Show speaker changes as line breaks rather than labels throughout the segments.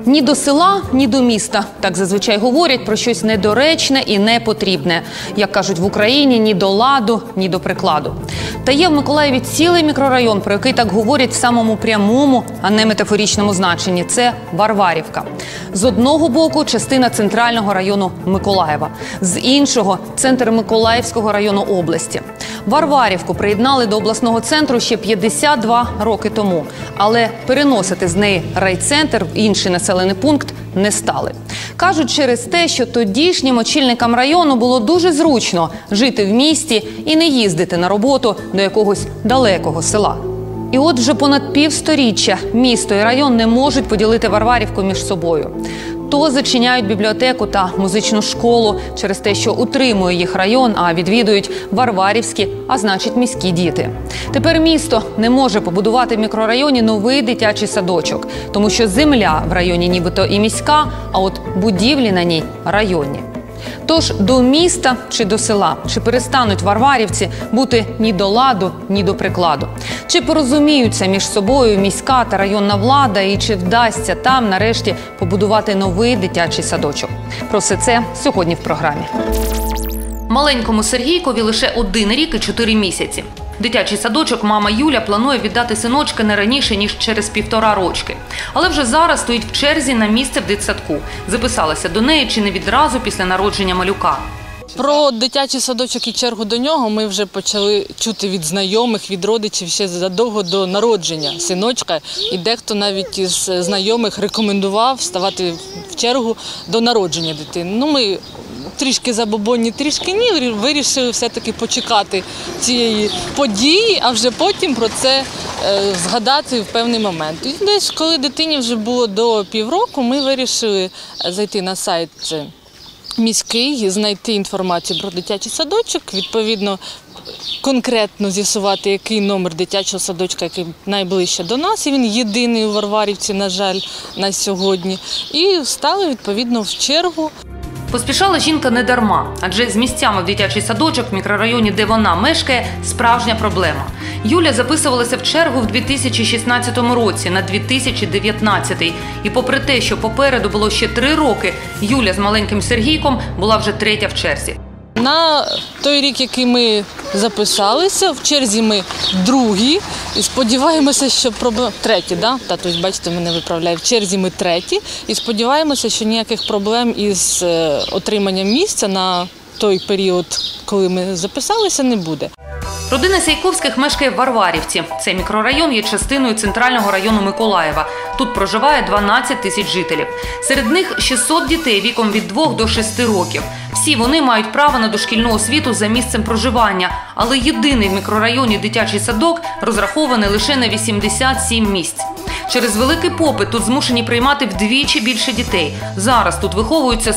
Ні до села, ні до міста. Так зазвичай говорять про щось недоречне і непотрібне. Як кажуть в Україні, ні до ладу, ні до прикладу. Та є в Миколаєві цілий мікрорайон, про який так говорять в самому прямому, а не метафоричному значенні. Це Варварівка. З одного боку – частина центрального району Миколаєва. З іншого – центр Миколаївського району області. Варварівку приєднали до обласного центру ще 52 роки тому. Але переносити з неї райцентр в інший населений пункт не стали. Кажуть, через те, що тодішнім очільникам району було дуже зручно жити в місті і не їздити на роботу до якогось далекого села. І от вже понад півсторіччя місто і район не можуть поділити Варварівку між собою. То зачиняють бібліотеку та музичну школу через те, що утримує їх район, а відвідують варварівські, а значить міські діти. Тепер місто не може побудувати в мікрорайоні новий дитячий садочок, тому що земля в районі нібито і міська, а от будівлі на ній районні. Тож до міста чи до села, чи перестануть варварівці бути ні до ладу, ні до прикладу? Чи порозуміються між собою міська та районна влада і чи вдасться там нарешті побудувати новий дитячий садочок? Про все це сьогодні в програмі. Маленькому Сергійкові лише 1 рік і 4 місяці. Дитячий садочок мама Юля планує віддати синочка не раніше, ніж через 1,5 рочки. Але вже зараз стоїть в черзі на місце в дитсадку. Записалася до неї чи не відразу після народження малюка.
Про дитячий садочок і чергу до нього ми вже почали чути від знайомих, від родичів ще задовго до народження синочка. І дехто навіть із знайомих рекомендував ставати в чергу до народження дитини. Ми трішки забобонні, трішки ні, вирішили все-таки почекати цієї події, а вже потім про це згадати в певний момент. І десь, коли дитині вже було до півроку, ми вирішили зайти на сайт міський, знайти інформацію про дитячий садочок, відповідно, конкретно з'ясувати, який номер дитячого садочка, який найближче до нас, і він єдиний у Варварівці, на жаль, на сьогодні, і стали, відповідно, в чергу.
Поспішала жінка не дарма, адже з місцями в дитячий садочок в мікрорайоні, де вона мешкає, справжня проблема. Юля записувалася в чергу в 2016 році на 2019. І попри те, що попереду було ще 3 роки, Юля з маленьким Сергійком була вже 3-я в черзі.
На той рік, який ми записалися, в черзі ми 2-гі, і сподіваємося, що проблем... 3-ті, да? Тато, бачите, мене виправляє. В черзі ми 3-ті, і сподіваємося, що ніяких проблем із отриманням місця на той період, коли ми записалися, не буде.
Родина Сяйковських мешкає в Варварівці. Цей мікрорайон є частиною центрального району Миколаєва. Тут проживає 12 тисяч жителів. Серед них 600 дітей віком від 2 до 6 років. Всі вони мають право на дошкільну освіту за місцем проживання. Але єдиний в мікрорайоні дитячий садок розрахований лише на 87 місць. Через великий попит тут змушені приймати вдвічі більше дітей. Зараз тут виховуються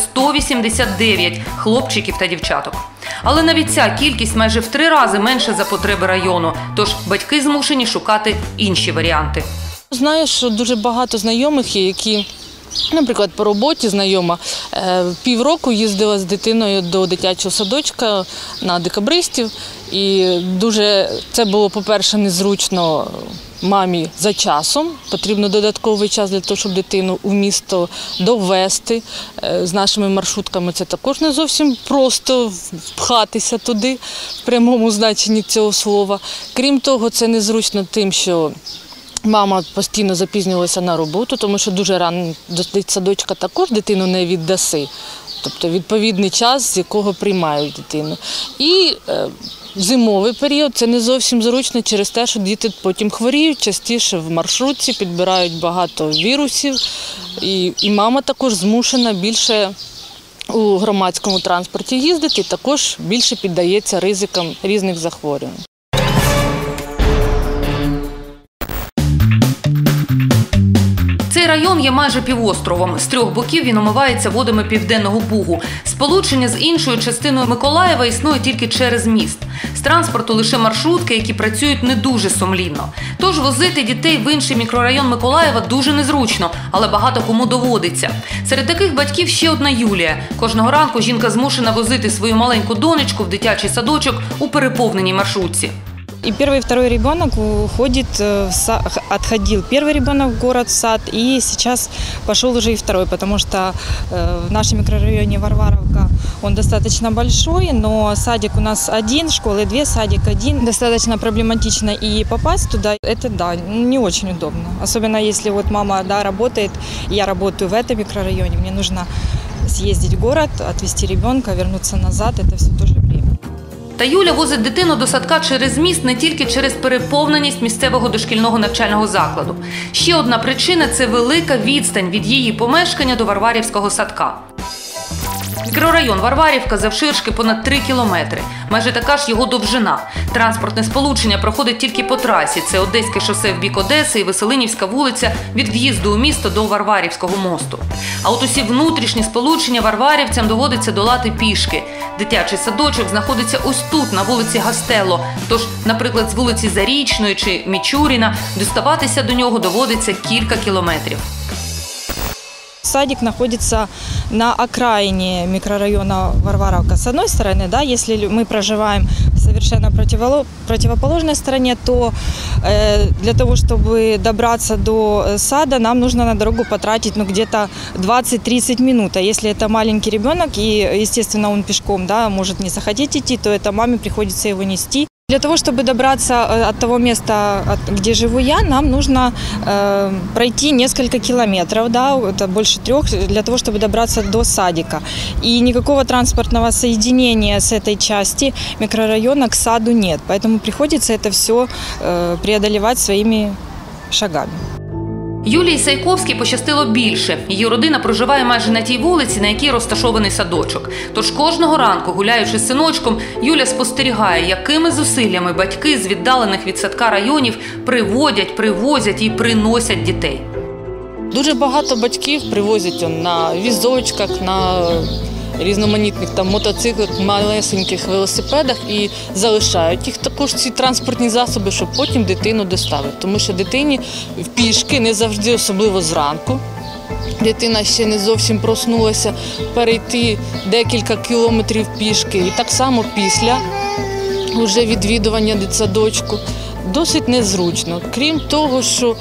189 хлопчиків та дівчаток. Але навіть ця кількість майже в 3 рази менша за потреби району. Тож батьки змушені шукати інші варіанти.
Знаю, що дуже багато знайомих є, які, наприклад, по роботі знайома, півроку їздила з дитиною до дитячого садочка на Декабристів. І дуже це було, по-перше, незручно мамі за часом. Потрібно додатковий час для того, щоб дитину у місто довести. З нашими маршрутками це також не зовсім просто впхатися туди, в прямому значенні цього слова. Крім того, це незручно тим, що мама постійно запізнювалася на роботу, тому що дуже рано до садочка також дитину не віддаси. Тобто відповідний час, з якого приймають дитину. І зимовий період – це не зовсім зручно через те, що діти потім хворіють, частіше в маршрутці, підбирають багато вірусів. І мама також змушена більше у громадському транспорті їздити, також більше піддається ризикам різних захворювань.
Цей район є майже півостровом. З 3 боків він омивається водами Південного Бугу. Сполучення з іншою частиною Миколаєва існує тільки через міст. З транспорту лише маршрутки, які працюють не дуже сумлінно. Тож возити дітей в інший мікрорайон Миколаєва дуже незручно, але багато кому доводиться. Серед таких батьків ще одна Юлія. Кожного ранку жінка змушена возити свою маленьку донечку в дитячий садочок у переповненій маршрутці.
И первый и второй ребенок отходил первый ребенок в город, в сад, и сейчас пошел уже и второй, потому что в нашем микрорайоне Варваровка он достаточно большой, но садик у нас один, школы две, садик один. Достаточно проблематично, и попасть туда, это да, не очень удобно. Особенно если вот мама работает, я работаю в этом микрорайоне, мне нужно съездить в город, отвезти ребенка, вернуться назад, это все тоже время.
Та Юля возить дитину до садка через міст не тільки через переповненість місцевого дошкільного навчального закладу. Ще одна причина – це велика відстань від її помешкання до Варварівського садка. Мікрорайон Варварівка завширшки понад 3 кілометри. Майже така ж його довжина. Транспортне сполучення проходить тільки по трасі. Це Одеське шосе в бік Одеси і Веселинівська вулиця від в'їзду у місто до Варварівського мосту. А от усі внутрішні сполучення варварівцям доводиться долати пішки. Дитячий садочок знаходиться ось тут, на вулиці Гастелло. Тож, наприклад, з вулиці Зарічної чи Мічуріна доставатися до нього доводиться кілька кілометрів.
Садик находится на окраине микрорайона Варваровка. С одной стороны, да, если мы проживаем в совершенно противоположной стороне, то для того, чтобы добраться до сада, нам нужно на дорогу потратить где-то 20-30 минут. А если это маленький ребенок, и, естественно, он пешком, да, может не захотеть идти, то это маме приходится его нести. Для того, чтобы добраться от того места, где живу я, нам нужно пройти несколько километров, да, это больше 3, для того, чтобы добраться до садика. И никакого транспортного соединения с этой части микрорайона к саду нет, поэтому приходится это все преодолевать своими шагами.
Юлії Сайковській пощастило більше. Її родина проживає майже на тій вулиці, на якій розташований садочок. Тож кожного ранку, гуляючи з синочком, Юля спостерігає, якими зусиллями батьки з віддалених від садка районів привозять і приносять дітей.
Дуже багато батьків привозять на візочках, на різноманітних мотоциклах, малесеньких велосипедах і залишають їх також ці транспортні засоби, щоб потім дитину доставити. Тому що дитині в пішки не завжди, особливо зранку. Дитина ще не зовсім проснулася, перейти декілька кілометрів пішки. І так само після вже відвідування дитсадочку досить незручно. Крім того, що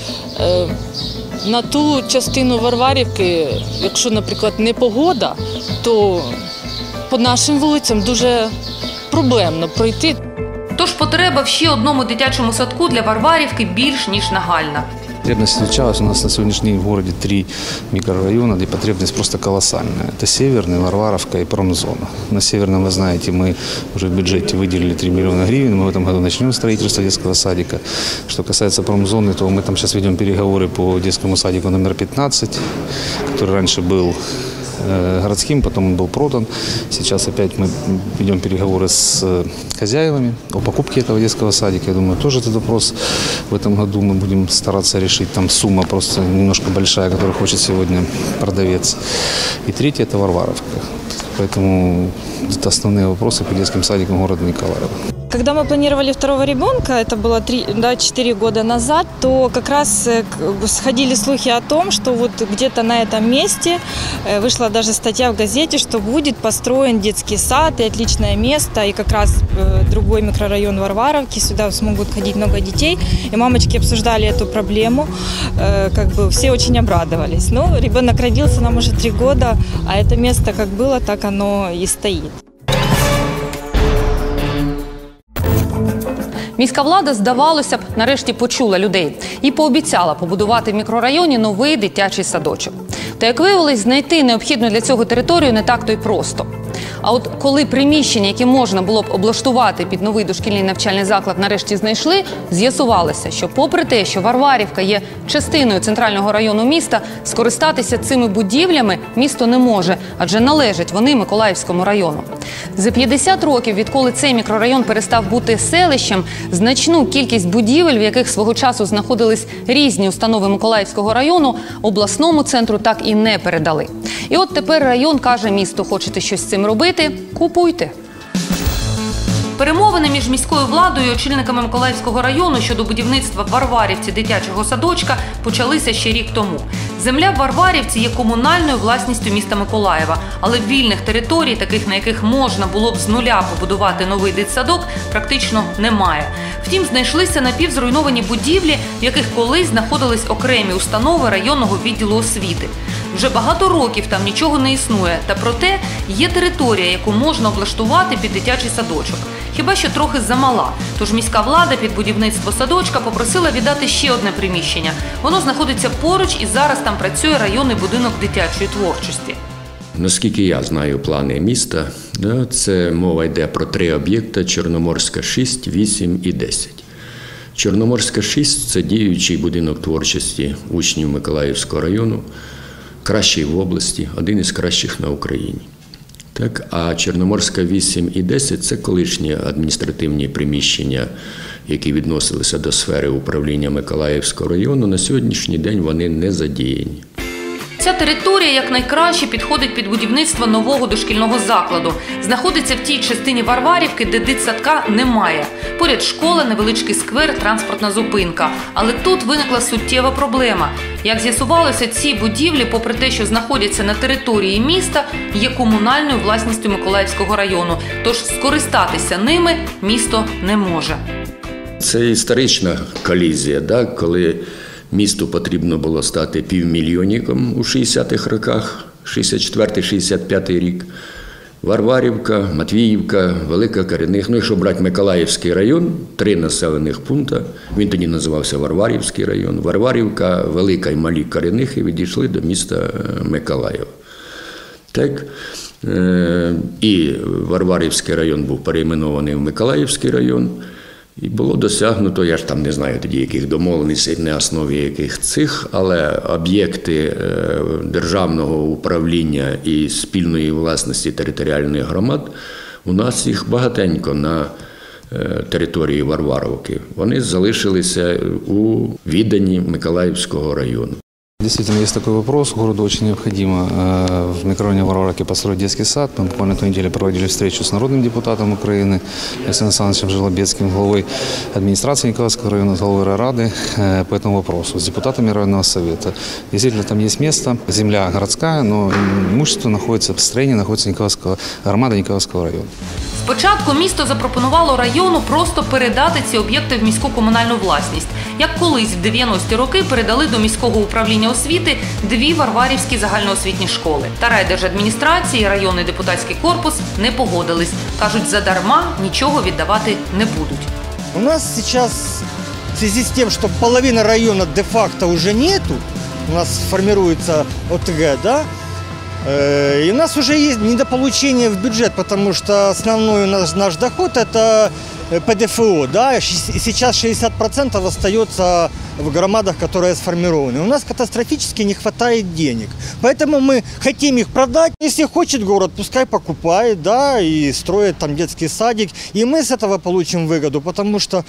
на ту частину Варварівки, якщо, наприклад, не погода, то по нашим вулицям дуже проблемно пройти.
Тож потреба в ще одному дитячому садку для Варварівки більш ніж нагальна.
Потребность случалась. У нас на сегодняшний день в городе 3 микрорайона, где потребность просто колоссальная. Это Северный, Варваровка и Промзона. На Северном, вы знаете, мы уже в бюджете выделили 3 миллиона гривен. Мы в этом году начнем строительство детского садика. Что касается Промзоны, то мы там сейчас ведем переговоры по детскому садику номер 15, который раньше был городским, потом он был продан. Сейчас опять мы ведем переговоры с хозяевами о покупке этого детского садика. Я думаю, тоже этот вопрос в этом году мы будем стараться решить. Там сумма просто немножко большая, которую хочет сегодня продавец. И третье – это Варваровка. Поэтому это основные вопросы по детским садикам города Николаева.
Когда мы планировали второго ребенка, это было 4 года назад, то как раз сходили слухи о том, что вот где-то на этом месте вышла даже статья в газете, что будет построен детский сад и отличное место, и как раз другой микрорайон Варваровки, сюда смогут ходить много детей. И мамочки обсуждали эту проблему, все очень обрадовались. Но ребенок родился, нам уже 3 года, а это место как было, так оно и стоит.
Міська влада, здавалося б, нарешті почула людей і пообіцяла побудувати в мікрорайоні новий дитячий садочок. Та, як виявилось, знайти необхідну для цього територію не так-то й просто. А от коли приміщення, які можна було б облаштувати під новий дошкільний навчальний заклад, нарешті знайшли, з'ясувалося, що попри те, що Варварівка є частиною центрального району міста, скористатися цими будівлями місто не може, адже належать вони Миколаївському району. За 50 років, відколи цей мікрорайон перестав бути селищем, значну кількість будівель, в яких свого часу знаходились різні установи Миколаївського району, обласному центру так і не передали. І от тепер район каже місту: хочете щось з цим робити – купуйте. Перемовини між міською владою і очільниками Миколаївського району щодо будівництва в Варварівці дитячого садочка почалися ще рік тому. Земля в Варварівці є комунальною власністю міста Миколаєва, але вільних територій, таких на яких можна було б з нуля побудувати новий дитсадок, практично немає. Втім, знайшлися напівзруйновані будівлі, в яких колись знаходились окремі установи районного відділу освіти. Вже багато років там нічого не існує, та проте є територія, яку можна облаштувати під дитячий садочок. Хіба що трохи замала. Тож міська влада під будівництво садочка попросила віддати ще одне приміщення. Воно знаходиться поруч і зараз там працює районний будинок дитячої творчості.
Наскільки я знаю плани міста, це мова йде про 3 об'єкти – Чорноморська 6, 8 і 10. Чорноморська 6 – це діючий будинок творчості учнів Миколаївського району, кращий в області, один із кращих на Україні. Так, а Чорноморська 8 і 10 – це колишні адміністративні приміщення, які відносилися до сфери управління Миколаївського району. На сьогоднішній день вони не задіяні.
Ця територія якнайкраще підходить під будівництво нового дошкільного закладу. Знаходиться в тій частині Варварівки, де дитсадка немає. Поряд школа, невеличкий сквер, транспортна зупинка. Але тут виникла суттєва проблема. Як з'ясувалося, ці будівлі, попри те, що знаходяться на території міста, є комунальною власністю Миколаївського району. Тож скористатися ними місто не може.
Це історична колізія, коли місту потрібно було стати півмільйонником у 60-х роках, 64-65 рік. Варварівка, Матвіївка, Велика Коренихи. Якщо брати Миколаївський район, 3 населених пункти, він тоді називався Варварівський район. Варварівка, Велика і Малі Коренихи відійшли до міста Миколаєва. Так, і Варварівський район був перейменований в Миколаївський район. І було досягнуто, я ж там не знаю тоді, яких домовленостей, на основі яких цих, але об'єкти державного управління і спільної власності територіальних громад, у нас їх багатенько на території Варварівки. Вони залишилися у відданні Миколаївського району.
Действительно, есть такой вопрос. Городу очень необходимо в микрорайоне Варварівки построить детский сад. Мы буквально на той неделе проводили встречу с народным депутатом Украины Александром Александровичем Желобецким, главой администрации Николаевского района, главой райрады по этому вопросу, с депутатами районного совета. Действительно, там есть место, земля городская, но имущество находится, строение находится громада Николаевского района.
Спочатку місто запропонувало району просто передати ці об'єкти в міську комунальну власність. Як колись в 90-ті роки передали до міського управління освіти 2 варварівські загальноосвітні школи. Та райдержадміністрації і районний депутатський корпус не погодились. Кажуть, задарма нічого віддавати не будуть.
У нас сейчас, в связи с тем, что половины района де-факто уже нету, у нас формируется ОТГ, да, и у нас уже есть недополучение в бюджет, потому что основной наш доход – это ПДФО, да, и сейчас 60% остается в громадах, которые сформированы. У нас катастрофически не хватает денег, поэтому мы хотим их продать. Если хочет город, пускай покупает, да, и строит там детский садик, и мы с этого получим выгоду, потому что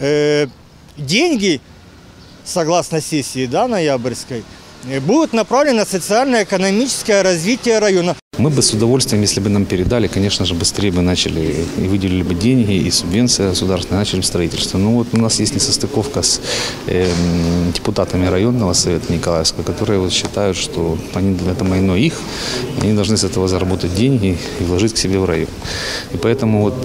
деньги, согласно сессии, да, ноябрьской, будут направлены на социально-экономическое развитие района.
Мы бы с удовольствием, если бы нам передали, конечно же, быстрее бы начали и выделили бы деньги, и субвенции государственные, начали бы строительство. Но вот у нас есть несостыковка с депутатами районного совета Николаевского, которые вот считают, что это майно их, они должны с этого заработать деньги и вложить к себе в район. И поэтому вот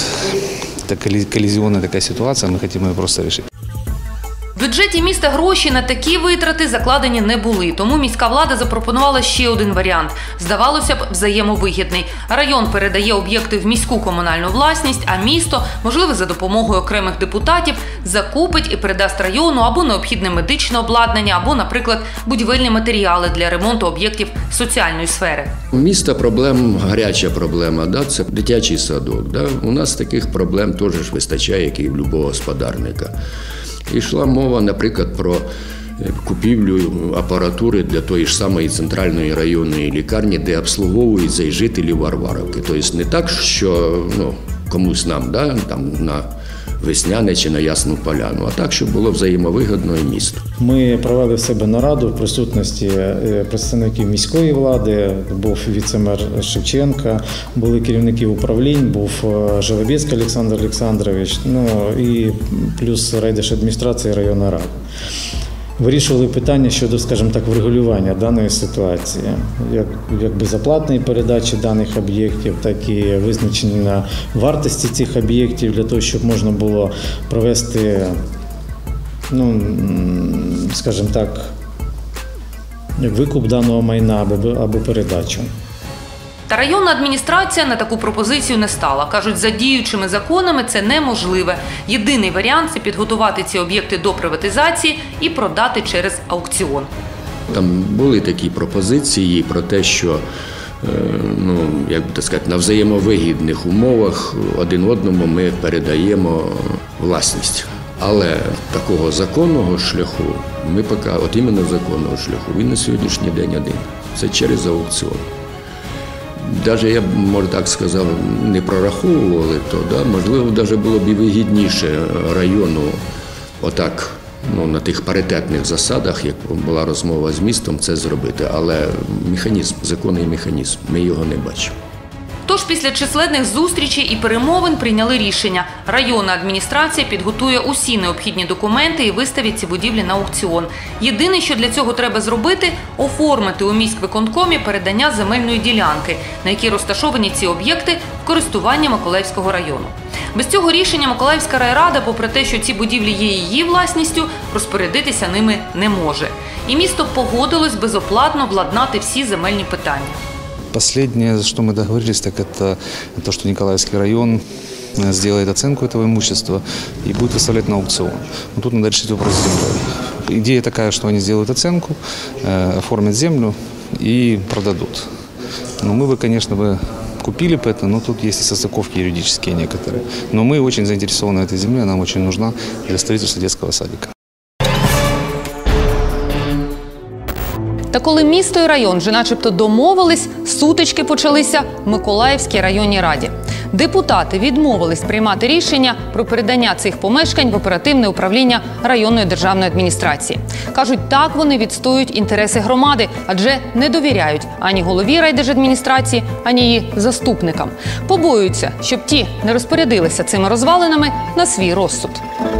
это коллизионная такая ситуация, мы хотим ее просто решить.
В бюджеті міста гроші на такі витрати закладені не були, тому міська влада запропонувала ще один варіант. Здавалося б, взаємовигідний. Район передає об'єкти в міську комунальну власність, а місто, можливо, за допомогою окремих депутатів, закупить і передасть району або необхідне медичне обладнання, або, наприклад, будівельні матеріали для ремонту об'єктів соціальної сфери.
У міста гаряча проблема, да, це дитячий садок. Да. У нас таких проблем теж вистачає, як і в будь-якого господарника. Йшла мова, наприклад, про купівлю апаратури для тої ж самої центральної районної лікарні, де обслуговуються і жителі Варварівки. Тобто не так, що комусь нам, да, там, на Весняне чи на Ясну Поляну, а так, щоб було взаємовигідно і місту.
Ми провели в себе нараду в присутності представників міської влади, був віце-мер Шевченка, були керівники управлінь, був Желобецький Олександр Олександрович, і плюс райдержадміністрація і районна рада. Вирішували питання щодо, скажімо так, врегулювання даної ситуації, як безоплатної передачі даних об'єктів, так і визначення вартості цих об'єктів для того, щоб можна було провести, скажімо так, викуп даного майна або передачу.
Та районна адміністрація на таку пропозицію не стала. Кажуть, за діючими законами це неможливе. Єдиний варіант – це підготувати ці об'єкти до приватизації і продати через аукціон.
Там були такі пропозиції про те, що на взаємовигідних умовах один одному ми передаємо власність. Але такого законного шляху ми поки, от іменно законного шляху, він на сьогоднішній день один. Це через аукціон. Навіть, я б, може так сказав, не прораховували то, можливо, навіть було б і вигідніше району отак, на тих паритетних засадах, як була розмова з містом, це зробити. Але механізм, законний механізм, ми його не бачимо.
Тож після численних зустрічей і перемовин прийняли рішення. Районна адміністрація підготує усі необхідні документи і виставить ці будівлі на аукціон. Єдине, що для цього треба зробити – оформити у міськвиконкомі передання земельної ділянки, на якій розташовані ці об'єкти в користування Миколаївського району. Без цього рішення Миколаївська райрада, попри те, що ці будівлі є її власністю, розпорядитися ними не може. І місто погодилось безоплатно владнати всі земельні питання.
Последнее, что мы договорились, так это то, что Николаевский район сделает оценку этого имущества и будет выставлять на аукцион. Но тут надо решить вопрос с землей. Идея такая, что они сделают оценку, оформят землю и продадут. Но мы бы, конечно, купили бы это, но тут есть и состыковки юридические некоторые. Но мы очень заинтересованы этой землей, она нам очень нужна для строительства детского садика.
Та коли місто і район вже начебто домовились, сутички почалися в Миколаївській районній раді. Депутати відмовились приймати рішення про передання цих помешкань в оперативне управління районної державної адміністрації. Кажуть, так вони відстоюють інтереси громади, адже не довіряють ані голові райдержадміністрації, ані її заступникам. Побоюються, щоб ті не розпорядилися цими розвалинами на свій розсуд.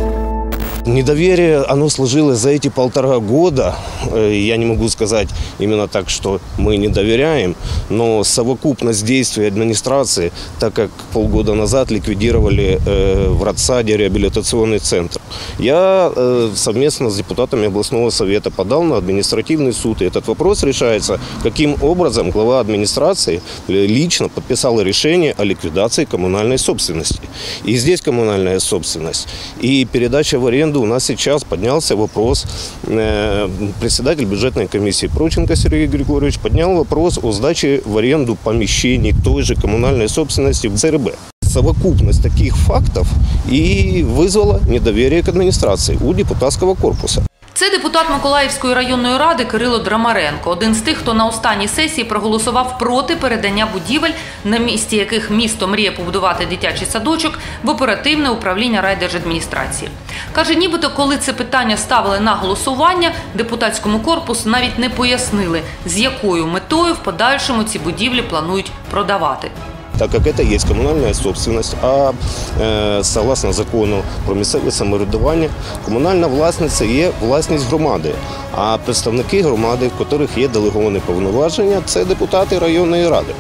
Недоверие, оно сложилось за эти 1,5 года. Я не могу сказать именно так, что мы не доверяем, но совокупность действий администрации, так как полгода назад ликвидировали в Радсаде реабилитационный центр. Я совместно с депутатами областного совета подал на административный суд. И этот вопрос решается, каким образом глава администрации лично подписал решение о ликвидации коммунальной собственности. И здесь коммунальная собственность. И передача в аренду у нас сейчас поднялся вопрос, председатель бюджетной комиссии Проченко Сергей Григорьевич поднял вопрос о сдаче в аренду помещений той же коммунальной собственности в ЦРБ. Совокупность таких фактов и вызвала недоверие к администрации у депутатского корпуса.
Це депутат Миколаївської районної ради Кирило Драмаренко, один з тих, хто на останній сесії проголосував проти передання будівель, на місці яких місто мріє побудувати дитячий садочок, в оперативне управління райдержадміністрації. Каже, нібито коли це питання ставили на голосування, депутатському корпусу навіть не пояснили, з якою метою в подальшому ці будівлі планують продавати.
Так как это есть коммунальная собственность, а согласно закону про місцеве самоврядування, комунальна власниця є власність громади, а представники громади, в яких є делеговані повноваження, це депутати районної ради.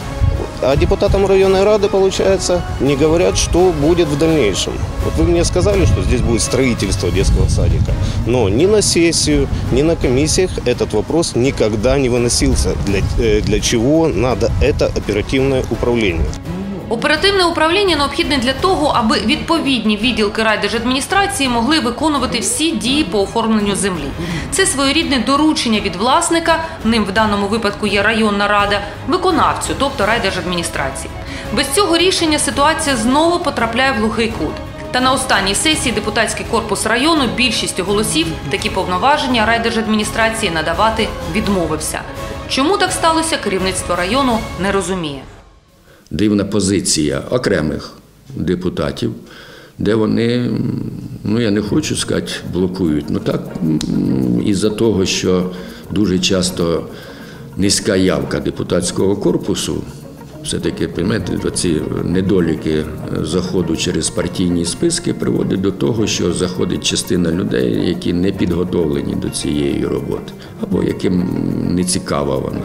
А депутатам районной рады, получается, не говорят, что будет в дальнейшем. Вот вы мне сказали, что здесь будет строительство детского садика, но ни на сессию, ни на комиссиях этот вопрос никогда не выносился. Для чего надо это оперативное управление?
Оперативне управління необхідне для того, аби відповідні відділки райдержадміністрації могли виконувати всі дії по оформленню землі. Це своєрідне доручення від власника, ним в даному випадку є районна рада, виконавцю, тобто райдержадміністрації. Без цього рішення ситуація знову потрапляє в глухий кут. Та на останній сесії депутатський корпус району більшістю голосів такі повноваження райдержадміністрації надавати відмовився. Чому так сталося, керівництво району не розуміє.
Дивна позиція окремих депутатів де вони, ну я не хочу сказати, блокують. Ну так, із-за того, що дуже часто низька явка депутатського корпусу, все-таки, розумієте, ці недоліки заходу через партійні списки приводять до того, що заходить частина людей, які не підготовлені до цієї роботи, або яким не цікава вона.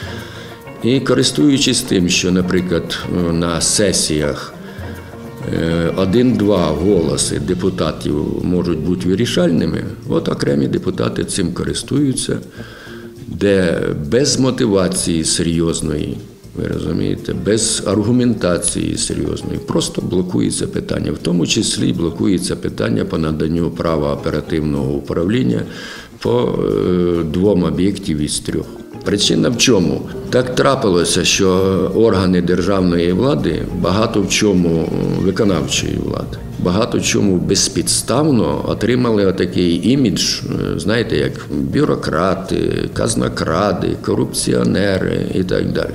І користуючись тим, що, наприклад, на сесіях 1-2 голоси депутатів можуть бути вирішальними, от окремі депутати цим користуються, де без мотивації серйозної, ви розумієте, без аргументації серйозної, просто блокується питання. В тому числі блокується питання по наданню права оперативного управління по 2 об'єктів із 3. Причина в чому? Так трапилося, що органи державної влади, багато в чому виконавчої влади, багато в чому безпідставно отримали отакий імідж, знаєте, як бюрократи, казнокради, корупціонери і так далі.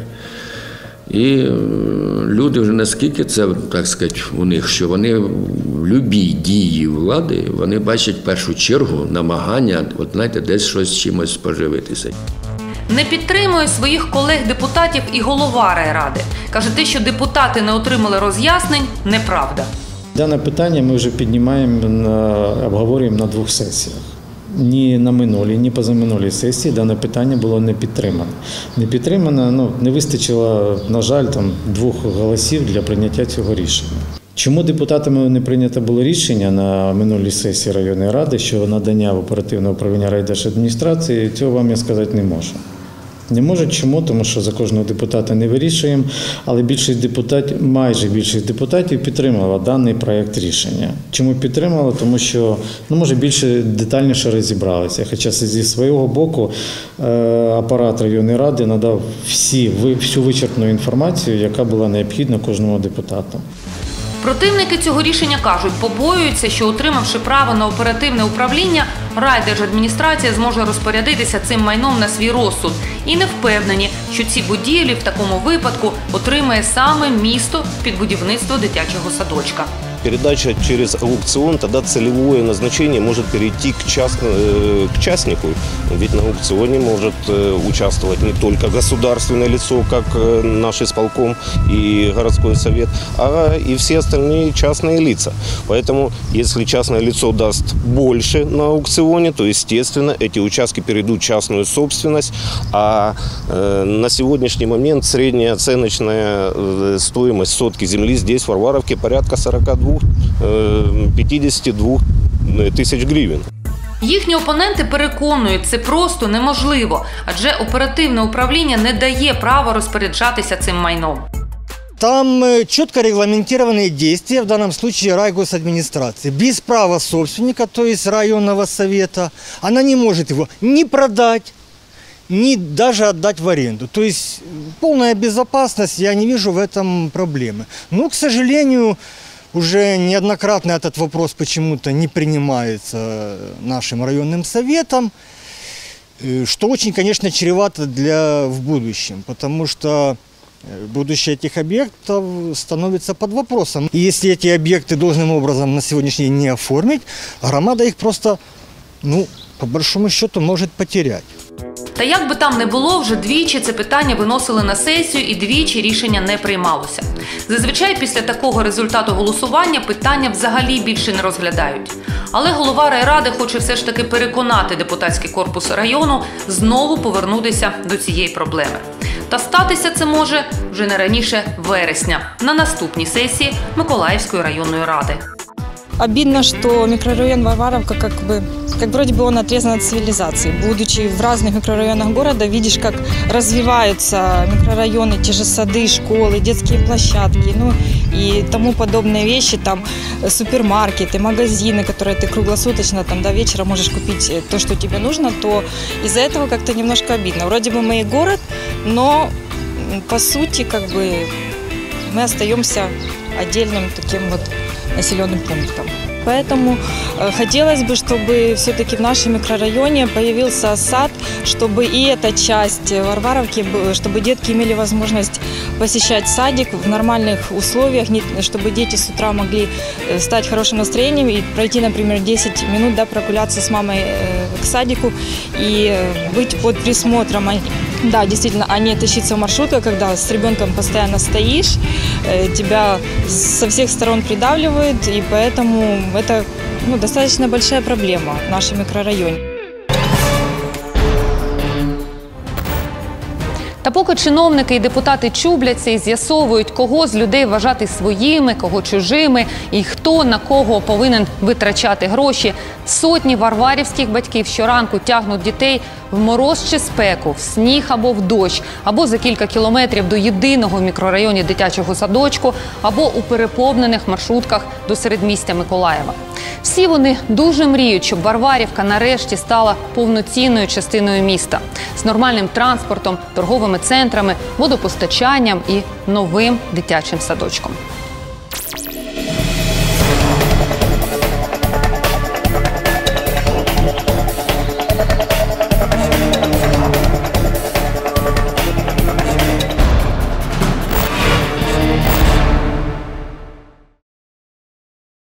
І люди вже наскільки це, так сказати, у них, що вони в любій дії влади, вони бачать в першу чергу намагання, от знаєте, десь щось чимось поживитися.
Не підтримує своїх колег-депутатів і голова райради. Каже, те, що депутати не отримали роз'яснень – неправда.
Дане питання ми вже піднімаємо, обговорюємо на 2 сесіях. Ні на минулій, ні позаминулій сесії дане питання було не підтримане. Не підтримано, не вистачило, на жаль, 2 голосів для прийняття цього рішення. Чому депутатами не прийнято було рішення на минулій сесії районної ради, що надання в оперативне управління райдержадміністрації, цього вам я сказати не можу. Не можуть. Чому? Тому що за кожного депутата не вирішуємо, але майже більшість депутатів підтримала даний проєкт рішення. Чому підтримала? Тому що, може, більше детальніше розібралися. Хоча зі свого боку апарат районної ради надав всю вичерпну інформацію, яка була необхідна кожному депутату.
Противники цього рішення кажуть, побоюються, що отримавши право на оперативне управління, райдержадміністрація зможе розпорядитися цим майном на свій розсуд. І не впевнені, що ці будівлі в такому випадку отримає саме місто під будівництво дитячого садочка.
Передача через аукцион, тогда целевое назначение может перейти к частнику. Ведь на аукционе может участвовать не только государственное лицо, как наш исполком и городской совет, а и все остальные частные лица. Поэтому, если частное лицо даст больше на аукционе, то, естественно, эти участки перейдут в частную собственность. А на сегодняшний момент средняя оценочная стоимость сотки земли здесь, в Варваровке, порядка 52 тисяч гривень.
Їхні опоненти переконують, це просто неможливо, адже оперативне управління не дає права розпоряджатися цим майном.
Там четко регламентированные действия, в данном случае райгосадминистрации. Без права собственника, то есть районного совета, она не может его ни продать, ни даже отдать в аренду. То есть полная безопасность, я не вижу в этом проблемы. Но, к сожалению, уже неоднократно этот вопрос почему-то не принимается нашим районным советом, что очень, конечно, чревато в будущем, потому что будущее этих объектов становится под вопросом. И если эти объекты должным образом на сегодняшний день не оформить, громада их просто, по большому счету, может потерять.
Та як би там не було, вже двічі це питання виносили на сесію і двічі рішення не приймалося. Зазвичай після такого результату голосування питання взагалі більше не розглядають. Але голова райради хоче все ж таки переконати депутатський корпус району знову повернутися до цієї проблеми. Та статися це може вже не раніше вересня, на наступній сесії Миколаївської районної ради.
Обидно, что микрорайон Варваровка как вроде бы он отрезан от цивилизации. Будучи в разных микрорайонах города, видишь, как развиваются микрорайоны, те же сады, школы, детские площадки, и тому подобные вещи, там супермаркеты, магазины, которые ты круглосуточно до вечера можешь купить то, что тебе нужно, то из-за этого как-то немножко обидно. Вроде бы мы и город, но по сути мы остаемся отдельным таким населенным пунктом. поэтому хотелось бы, чтобы все-таки в нашем микрорайоне появился сад, чтобы и эта часть Варваровки, чтобы детки имели возможность посещать садик в нормальных условиях, чтобы дети с утра могли стать хорошим настроением и пройти, например, 10 минут, да, прогуляться с мамой к садику и быть под присмотром. Да, действительно, а не тащиться в маршрутках, когда с ребенком постоянно стоишь, тебя со всех сторон придавливают, и поэтому это достаточно большая проблема в нашем микрорайоне.
Та поки чиновники і депутати чубляться і з'ясовують, кого з людей вважати своїми, кого чужими і хто на кого повинен витрачати гроші, сотні варварівських батьків щоранку тягнуть дітей в мороз чи спеку, в сніг або в дощ, або за кілька кілометрів до єдиного в мікрорайоні дитячого садочку, або у переповнених маршрутках до середмістя Миколаєва. Всі вони дуже мріють, щоб Варварівка нарешті стала повноцінною частиною міста з нормальним транспортом, торговими центрами, водопостачанням і новим дитячим садочком.